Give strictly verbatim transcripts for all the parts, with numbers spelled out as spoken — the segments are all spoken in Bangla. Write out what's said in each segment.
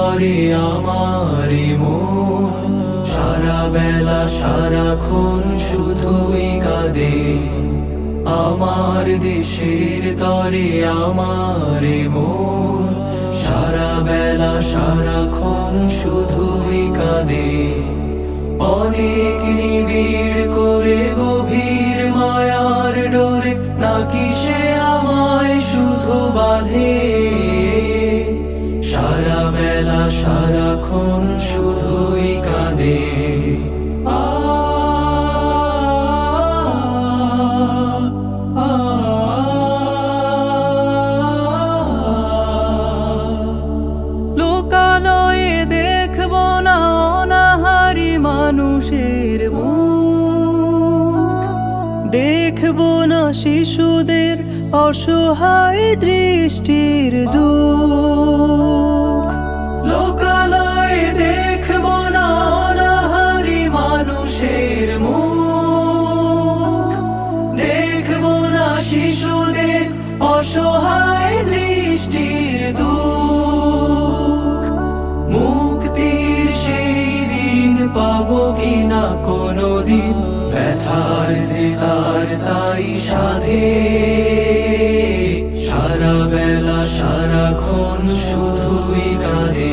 তরে আমার মন সারা বেলা সারাক্ষণ শুধুই কাঁদে। আমার দেশের তরে আমার মন সারা বেলা সারাক্ষণ শুধুই কাঁদে। অনেক নিবিড় করে গভীর মায়ার ডোরে নাকি সে আমায় শুধু বাঁধে। সারা বেলা সারাক্ষণ শুধুই কাঁদে। লোকালয়ে দেখব না অনাহারি মানুষের মুখ, দেখব না শিশুদের অসহায় দৃষ্টির দুঃখ। লোকালয়ে দেখব না অনাহারি মানুষের মুখ, দেখব না শিশুদের অসহায় দৃষ্টির দুঃখ। মুক্তির সেই দিন পাবো কিনা কোনদিন, ব্যথার সিতার তাই সাধে। সারা বেলা সারাক্ষণ শুধুই কাঁদে।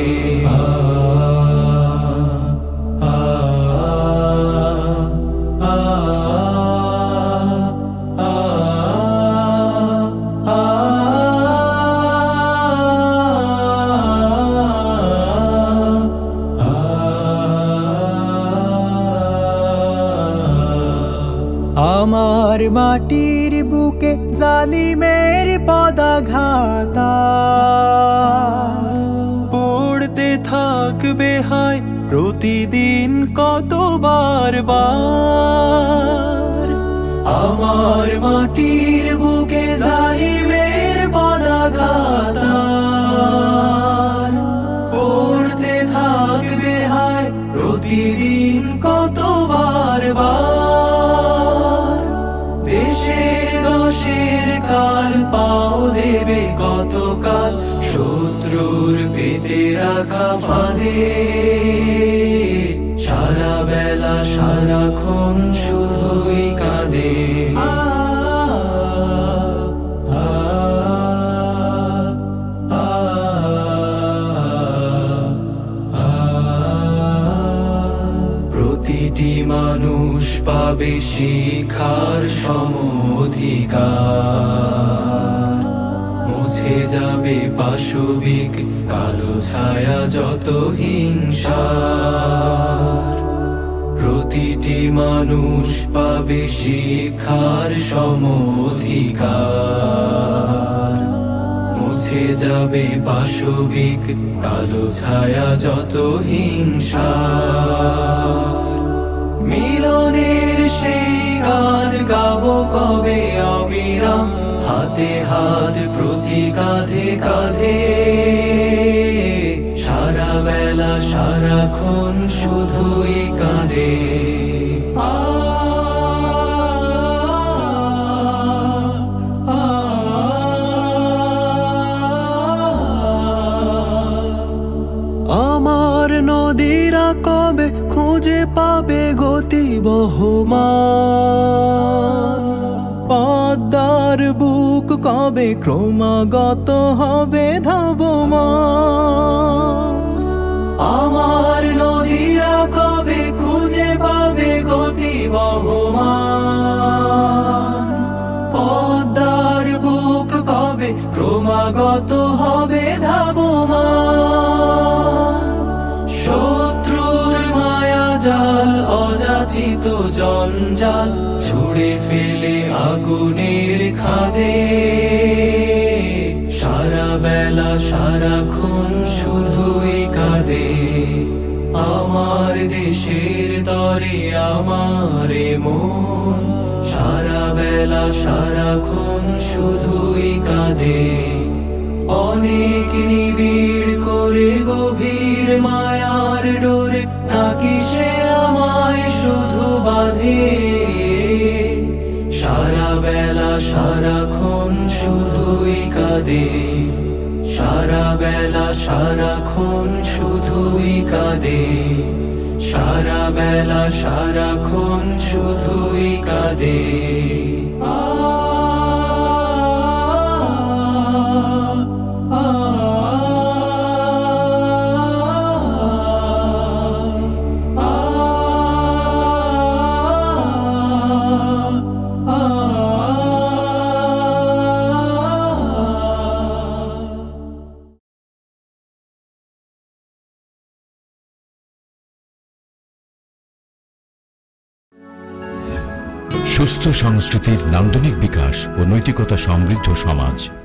আমার মাটির বুকে জালিমের পদাঘাত পড়তে থাকবে হায় প্রতিদিন কতবার বার। আমার মাটির বুকে জালিমের পদাঘাত পড়তে থাকবে হায় প্রতিদিন কতবার বার। দেশের দোষের কাল পাও দেবে কতকাল, শত্রুর পেতে রাখা ফাঁদে। সারা বেলা সারাক্ষণ শুধুই কাঁদে। প্রতিটি মানুষ পাবে শিক্ষার সম অধিকার, মুছে যাবে পাশবিক কালো ছায়া যত হিংসার। প্রতিটি মানুষ পাবে শিক্ষার সম অধিকার, মুছে যাবে পাশবিক কালো ছায়া যত হিংসার। মিলনের সেই গান গাবো কবে অবিরাম, হাতে হাত প্রতি কাঁধে কাঁধে। সারা বেলা সারাক্ষণ শুধুই কাঁদে। আমার নদীরা কবে খুঁজে পাবে গতি বহমান, পদ্মার বুক কবে ক্রমাগত হবে ধাবমান। আমার নদীরা কবে খুঁজে পাবে গতি বহমান, পদ্মার বুক কবে ক্রমাগত হবে ধাবমান। শত্রুর মায়া জাল অযাচিত জঞ্জাল ছুড়ে ফেলে আগুনের খাদে। সারা বেলা সারাক্ষণ শুধুই কাঁদে। আমার দেশের তরে আমার মন সারা বেলা সারাক্ষণ শুধুই কাঁদে। অনেক নিবিড় করে গভীর মায়ার ডোরে নাকি সে আমায় শুধু বাঁধে। সারা বেলা সারাক্ষণ শুধুই কাঁদে। সারা বেলা সারাক্ষণ শুধুই কাঁদে, সারা বেলা সারাক্ষণ শুধুই কাঁদে। সুস্থ সংস্কৃতির নান্দনিক বিকাশ ও নৈতিকতা সমৃদ্ধ সমাজ।